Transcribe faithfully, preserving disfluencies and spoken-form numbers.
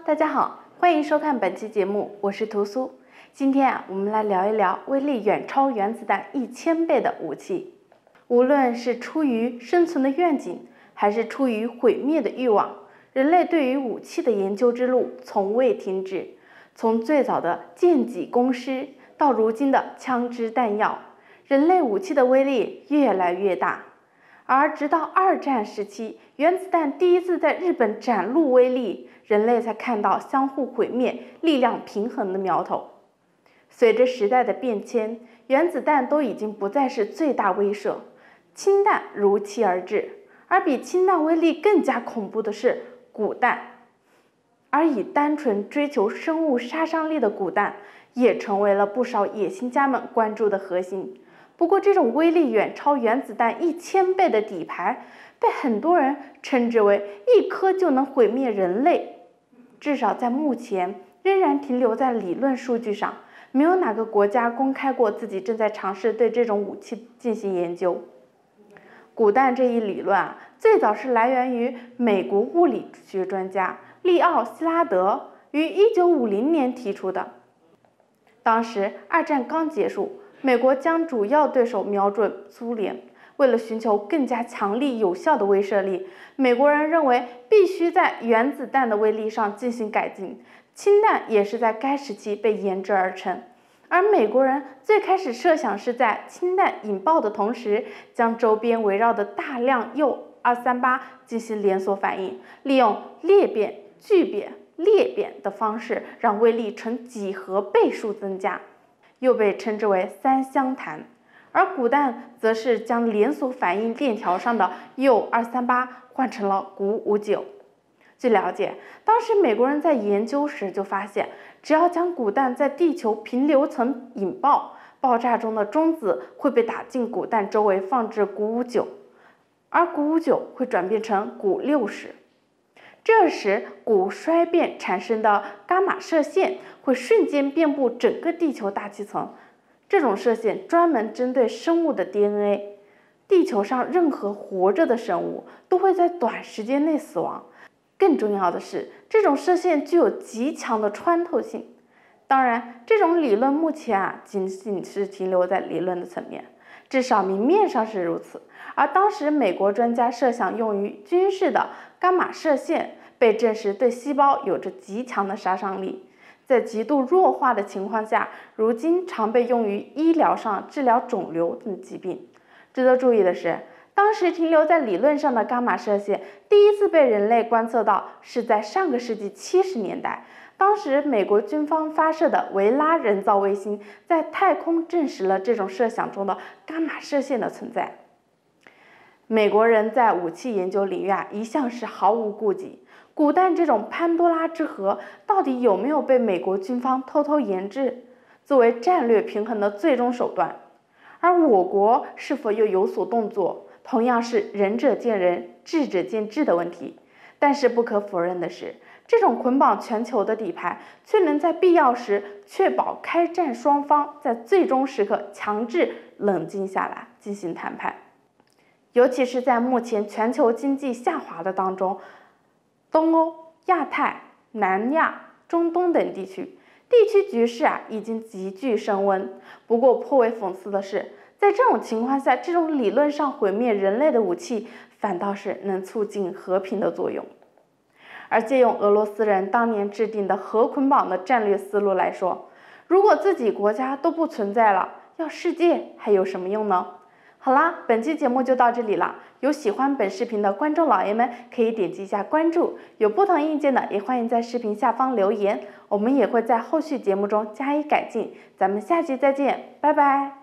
大家好，欢迎收看本期节目，我是图苏。今天啊，我们来聊一聊威力远超原子弹一千倍的武器。无论是出于生存的愿景，还是出于毁灭的欲望，人类对于武器的研究之路从未停止。从最早的剑戟弓矢，到如今的枪支弹药，人类武器的威力越来越大。而直到二战时期，原子弹第一次在日本展露威力，人类才看到相互毁灭、力量平衡的苗头。随着时代的变迁，原子弹都已经不再是最大威慑，氢弹如期而至，而比氢弹威力更加恐怖的是钴弹。而以单纯追求生物杀伤力的钴弹，也成为了不少野心家们关注的核心。不过，这种威力远超原子弹一千倍的底牌，被很多人称之为一颗就能毁灭人类。至少在目前，仍然停留在理论数据上，没有哪个国家公开过自己正在尝试对这种武器进行研究。钴弹这一理论啊，最早是来源于美国物理学专家利奥·希拉德于一九五零年提出的。当时二战刚结束，美国将主要对手瞄准苏联，为了寻求更加强力有效的威慑力，美国人认为必须在原子弹的威力上进行改进，氢弹也是在该时期被研制而成。而美国人最开始设想是在氢弹引爆的同时，将周边围绕的大量铀二三八进行连锁反应，利用裂变、聚变、裂变的方式，让威力呈几何倍数增加，又被称之为三相弹。而钴弹则是将连锁反应链条上的铀二三八换成了钴五九。据了解，当时美国人在研究时就发现，只要将钴弹在地球平流层引爆，爆炸中的中子会被打进钴弹周围放置钴五九，而钴五九会转变成钴六十。这时，钴衰变产生的伽马射线会瞬间遍布整个地球大气层。这种射线专门针对生物的 D N A， 地球上任何活着的生物都会在短时间内死亡。更重要的是，这种射线具有极强的穿透性。当然，这种理论目前啊仅仅是停留在理论的层面，至少明面上是如此。而当时美国专家设想用于军事的伽马射线，被证实对细胞有着极强的杀伤力。在极度弱化的情况下，如今常被用于医疗上治疗肿瘤等疾病。值得注意的是，当时停留在理论上的伽马射线第一次被人类观测到是在上个世纪七十年代，当时美国军方发射的维拉人造卫星在太空证实了这种设想中的伽马射线的存在。美国人在武器研究领域啊，一向是毫无顾忌。钴弹这种潘多拉之盒到底有没有被美国军方偷偷研制，作为战略平衡的最终手段？而我国是否又有所动作，同样是仁者见仁，智者见智的问题。但是不可否认的是，这种捆绑全球的底牌，却能在必要时确保开战双方在最终时刻强制冷静下来进行谈判。尤其是在目前全球经济下滑的当中，东欧、亚太、南亚、中东等地区，地区局势啊已经急剧升温。不过颇为讽刺的是，在这种情况下，这种理论上毁灭人类的武器，反倒是能促进和平的作用。而借用俄罗斯人当年制定的核捆绑的战略思路来说，如果自己国家都不存在了，要世界还有什么用呢？好啦，本期节目就到这里了。有喜欢本视频的观众老爷们可以点击一下关注，有不同意见的也欢迎在视频下方留言，我们也会在后续节目中加以改进。咱们下期再见，拜拜。